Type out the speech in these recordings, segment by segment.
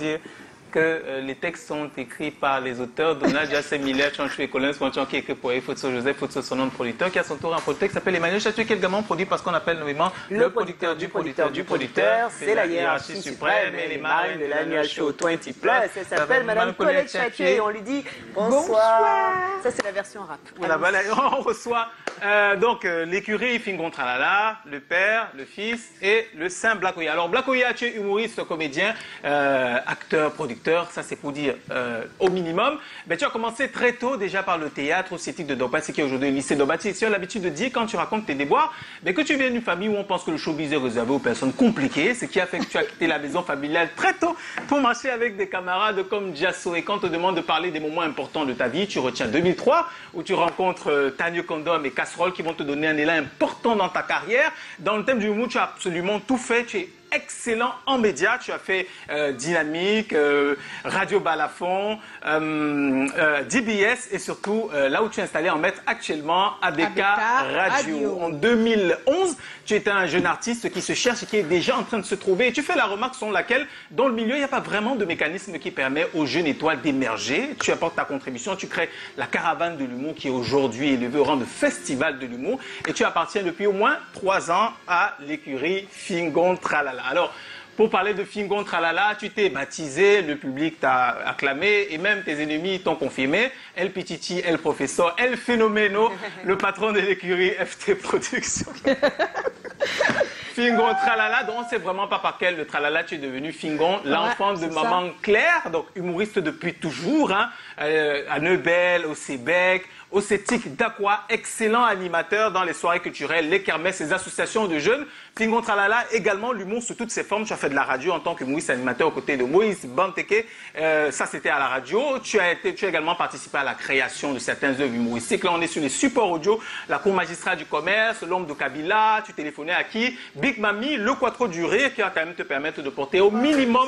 dire que les textes sont écrits par les auteurs. Donald Jassé Miller, Chanchou et Collins Fonchon qui est écrit pour Futso Joseph, Futso son nom de producteur, qui a son tour un producteur qui s'appelle Emmanuel Chatou, qui est également produit par ce qu'on appelle nommément le producteur du producteur du producteur. C'est la hiérarchie suprême et les marraines de l'annual show 20 Plus. Elle s'appelle Madame Colette Chatou et on lui dit bonsoir. Ça, c'est la version rap. Voilà, on reçoit donc l'écurie Fingon Tralala, le père, le fils et le saint Black Oya. Alors Black Oya, tu es humoriste, comédien, acteur, producteur. Ça c'est pour dire au minimum. Mais tu as commencé très tôt déjà par le théâtre au CETIC de Dombassi, qui est aujourd'hui le lycée Dombassi. Tu as l'habitude de dire quand tu racontes tes déboires, mais que tu viens d'une famille où on pense que le showbiz est réservé aux personnes compliquées, ce qui a fait que tu as quitté la maison familiale très tôt pour marcher avec des camarades comme Jasso. Et quand on te demande de parler des moments importants de ta vie, tu retiens 2003 où tu rencontres Tanya Condom et Casserole qui vont te donner un élan important dans ta carrière. Dans le thème du humour, tu as absolument tout fait. Tu es excellent en médias. Tu as fait Dynamique, Radio Balafon, DBS et surtout là où tu es installé en maître actuellement, ABK Radio. En 2011, tu étais un jeune artiste qui se cherche et qui est déjà en train de se trouver. Et tu fais la remarque selon laquelle, dans le milieu, il n'y a pas vraiment de mécanisme qui permet aux jeunes étoiles d'émerger. Tu apportes ta contribution, tu crées la caravane de l'humour qui est aujourd'hui élevée au rang de festival de l'humour. Et tu appartiens depuis au moins 3 ans à l'écurie Fingon Tralala. Alors, pour parler de Fingon Tralala, tu t'es baptisé, le public t'a acclamé et même tes ennemis t'ont confirmé. El Pititi, El Professeur, El Phénoméno, le patron de l'écurie FT Productions. Fingon Tralala, donc on ne sait vraiment pas par quel le Tralala tu es devenu Fingon, l'enfant de maman Claire, donc humoriste depuis toujours, hein, à Neubel, au Sébec, au CETIC d'Aqua, excellent animateur dans les soirées culturelles, les kermesses, les associations de jeunes. Fingon Tralala, également l'humour sous toutes ses formes. Tu as fait de la radio en tant qu'humoriste animateur aux côtés de Moïse Banteke. Ça, c'était à la radio. Tu as également participé à la création de certaines œuvres humoristiques. Là, on est sur les supports audio, la cour magistrale du commerce, l'homme de Kabila. Tu téléphonais à qui? Big Mami, le Quattro du Rire, qui va quand même te permettre de porter au minimum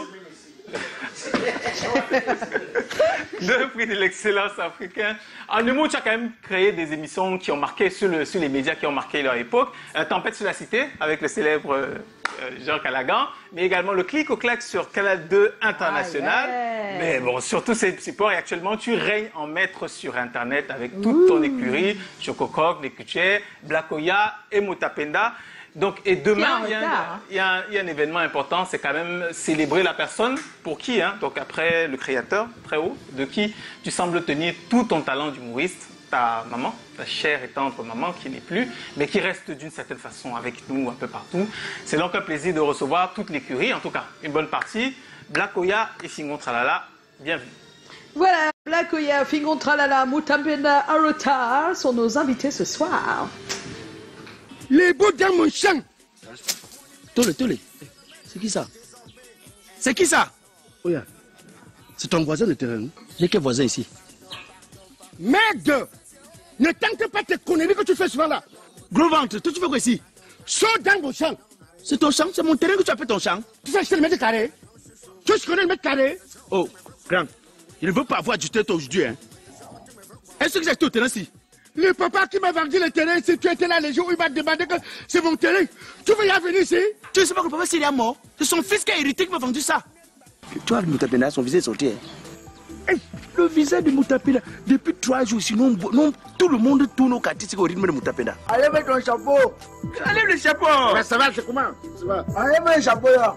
le prix de l'excellence africain. En humour, tu as quand même créé des émissions qui ont marqué sur les médias qui ont marqué leur époque. Tempête sur la cité avec le célèbre Jean Callaghan, mais également le clic au clac sur Canal 2 International. Mais bon, sur tous ces supports, et actuellement, tu règnes en maître sur Internet avec toute ton écurie, Chococroc, Nekuche, Black Oya et Mutapenda. Donc, et demain, il y a un événement important, c'est quand même célébrer la personne pour qui, hein, donc après le créateur, très haut, de qui tu sembles tenir tout ton talent d'humoriste, ta maman, ta chère et tendre maman qui n'est plus, mais qui reste d'une certaine façon avec nous un peu partout. C'est donc un plaisir de recevoir toute l'écurie, en tout cas une bonne partie, Black Oya et Fingon Tralala, bienvenue. Voilà, Black Oya, Fingon Tralala, Mutapenda Arota sont nos invités ce soir. Les beaux dans mon champ. Tolé. C'est qui ça? C'est qui ça? Oh yeah. C'est ton voisin de terrain. J'ai quel voisin ici? Merde! Ne tente pas tes conneries que tu fais souvent là. Gros ventre, toi tu fais quoi ici? Saute dans mon champ. C'est ton champ? C'est mon terrain que tu appelles ton champ? Tu sais acheter le mètre carré? Tu connais le mètre carré? Oh, grand. Je ne veux pas avoir du tête aujourd'hui. Hein. Est-ce que j'ai acheté au terrain ici? Le papa qui m'a vendu le terrain, si tu étais là les jours où il m'a demandé que c'est mon terrain, tu veux y venir ici? Tu ne sais pas que le papa s'il est mort, c'est son fils qui a hérité qui m'a vendu ça. Tu vois, le Mutapenda, son visage est sorti. Hein? Le visage de Mutapenda, depuis 3 jours, sinon tout le monde tourne au quartier au rythme de Mutapenda. Allez, mets ton chapeau. Allez, le chapeau. Mais ça va, c'est comment? Ça va. Allez, mets le chapeau là.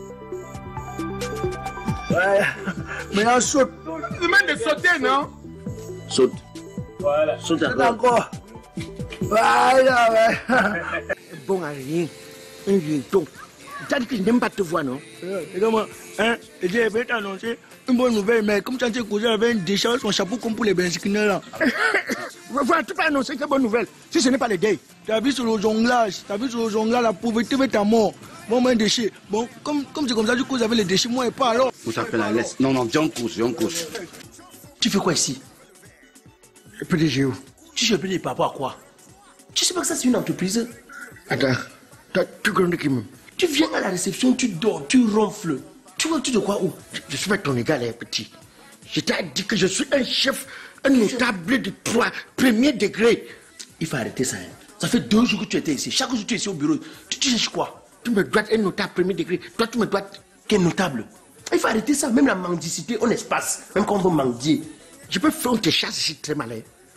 Ouais. Maintenant, saute. Tu mets de sauter, non? Saute. Voilà. Saute encore. Voilà, ouais. Bon à rien. Un lienton. Tu as dit que je n'aime pas te voir, non? Et comment? Hein? Et je vais t'annoncer une bonne nouvelle, mais comme tu as dit que j'avais un déchet, son chapeau comme pour les benzikineurs là. Voilà, tu peux annoncer quelle bonne nouvelle. Si ce n'est pas les gays. Tu as vu sur le jonglage, la pauvreté va ta mort. Bon, un déchet. Bon, comme c'est comme ça, du coup, vous avez les déchets, moi et pas alors. Vous appelez la laisse. Non, viens en course. Tu fais quoi ici? Le PDG. Tu sais PDG par rapport à quoi? Tu sais pas que ça c'est une entreprise? Attends, tu connais qui même? Tu viens à la réception, tu dors, tu ronfles. Tu vois, tu de quoi où? Je suis pas ton égal, petit. Je t'ai dit que je suis un chef, un notable de 1er degré. Il faut arrêter ça. Hein. Ça fait 2 jours que tu étais ici. Chaque jour tu es ici au bureau. Tu cherches quoi? Tu me dois un notable 1er degré. Toi, tu me dois. Quel notable? Il faut arrêter ça, même la mendicité, on espace, même quand on veut mendier. Je peux faire tes chasses ici très malin.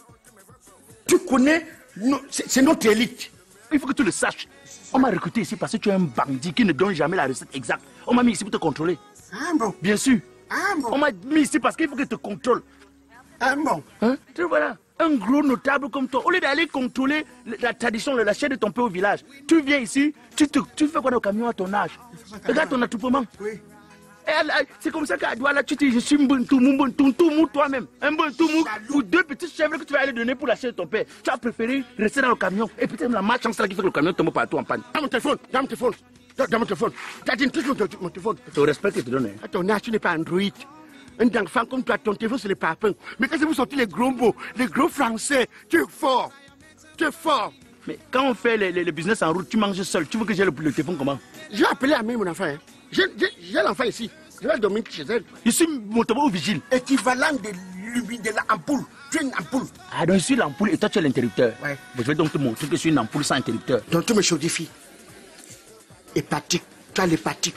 Tu connais, c'est notre élite. Il faut que tu le saches. On m'a recruté ici parce que tu es un bandit qui ne donne jamais la recette exacte. On m'a mis ici pour te contrôler. Ah bon? Bien sûr. Ah bon? On m'a mis ici parce qu'il faut que tu te contrôles. Ah bon? Hein? Tu vois, un gros notable comme toi, au lieu d'aller contrôler la tradition, la chaîne de ton père au village, tu viens ici, tu fais quoi au camion à ton âge? Regarde ton attroupement. Oui. C'est comme ça qu'à Douala, tu te dis, je suis un toi-même. Un bontoumou pour 2 petites chèvres que tu vas aller donner pour la chaîne de ton père. Tu as préféré rester dans le camion. Et peut-être la malchance là qui fait que le camion tombe partout en panne. Dans mon téléphone, dans mon téléphone. Dans mon téléphone. Tu as dit, touche mon téléphone. C'est au respect que je te donne. À ton âge, tu n'es pas Android. Un enfant comme toi, ton téléphone, c'est les papins. Mais quand vous sortez les gros mots, les gros français, tu es fort. Tu es fort. Mais quand on fait les business en route, tu manges seul. Tu veux que j'ai le téléphone comment? Je vais appeler Amé, mon enfant. Hein. J'ai l'enfant ici. Je vais dormir chez elle. Je suis mon au vigile. Équivalent de l'ampoule. Tu es une ampoule. Ah, donc je suis l'ampoule et toi tu es l'interrupteur. Ouais. Je vais donc te montrer que je suis une ampoule sans interrupteur. Donc tu me chaudifies. Hépatique. Tu as l'hépatique.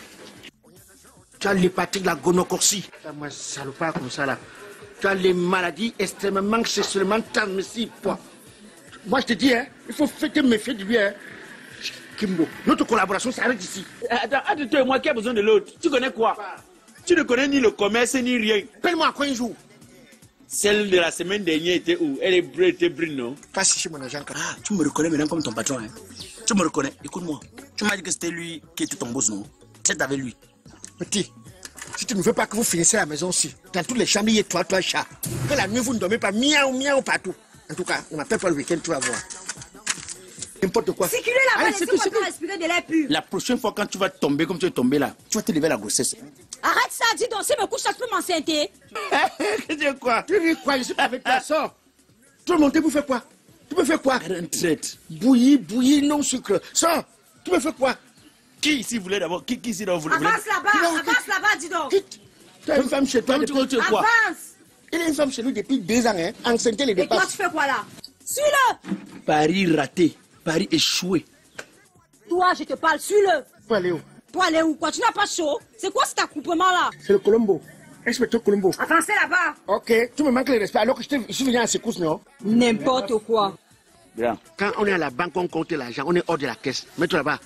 Tu as l'hépatique, la gonocorcie. Moi, salopard comme ça là. Tu as les maladies extrêmement sexuellement transmissibles. Moi, je te dis, hein, il faut te méfier de lui. Hein. Kimbo, notre collaboration s'arrête ici. Attends, entre toi et moi, qui a besoin de l'autre? Tu connais quoi? Tu ne connais ni le commerce ni rien. Paye-moi à quoi un jour? Celle de la semaine dernière était où? Elle était brune, non? Pas si chez mon agent. Ah, tu me reconnais maintenant comme ton patron, hein? Tu me reconnais? Écoute-moi. Tu m'as dit que c'était lui qui était ton boss, non? C'est avec lui. Petit, si tu ne veux pas que vous finissiez à la maison aussi, dans toutes les chambres, il y a toi, chat. Que la nuit, vous ne dormez pas, miaou partout. En tout cas, ne m'appelle pas le week-end, tu vas voir. N'importe quoi. Circulez là-bas, laissez-moi respirer de l'air pur. La prochaine fois, quand tu vas tomber comme tu es tombé là, tu vas te lever à la grossesse. Arrête ça, dis donc, si me couche, ça peut m'enceinte. Tu dis quoi? Tu dis quoi? Je suis pas avec toi, sors. Tu veux monter pour faire quoi? Tu me fais quoi? Retraite. Bouillie, non sucre. Sors. Tu me fais quoi? Qui ici voulait d'abord? Qui ici d'abord voulait? Avance là-bas, dis donc. Quitte. Tu as une femme chez toi, tu veux quoi? Avance. Il a une femme chez lui depuis 2 ans, hein. Enceinte les dépenses. Et toi, tu fais quoi là? Suis-le. Paris raté. Paris échoué. Toi, je te parle, suis-le. Pour aller où? Pour aller où? Quoi, tu n'as pas chaud? C'est quoi cet accouplement là? C'est le Colombo. Inspecteur Colombo. Avancez là-bas. Ok, tu me manques le respect alors que je suis venu à secousse, non? N'importe quoi. Bien. Quand on est à la banque, on compte l'argent, on est hors de la caisse. Mets-toi là-bas.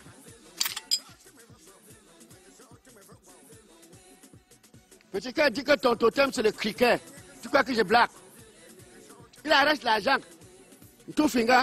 Petit cœur dit que ton totem c'est le cricket. Tu crois que je blague? Il arrache l'argent. Tout finger.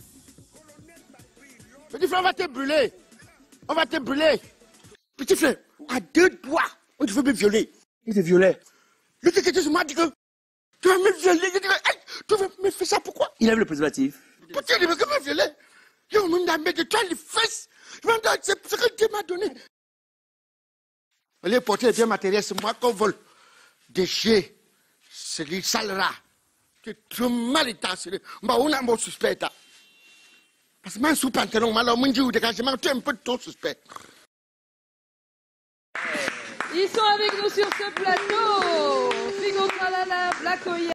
Petit frère, on va te brûler. On va te brûler. Petit frère, à 2 doigts, on te veut me violer. Il te violait. Le secrétaire sur moi dit que tu vas me violer. Tu veux me faire ça pourquoi? Il avait le préservatif. Petit, il veut me violer. Il va me mettre de toi les fesses. C'est ce que Dieu m'a donné. Allez porter les biens matériels, c'est moi qu'on vole. Déchets, c'est les sales rats. Tu es trop mal intentionné. On a un bon suspect. Parce que moi, sous pantalon, alors, mon Dieu, dégagement, tu es un peu trop suspect. Ils sont avec nous sur ce plateau. Figo Tralala, Black Oya.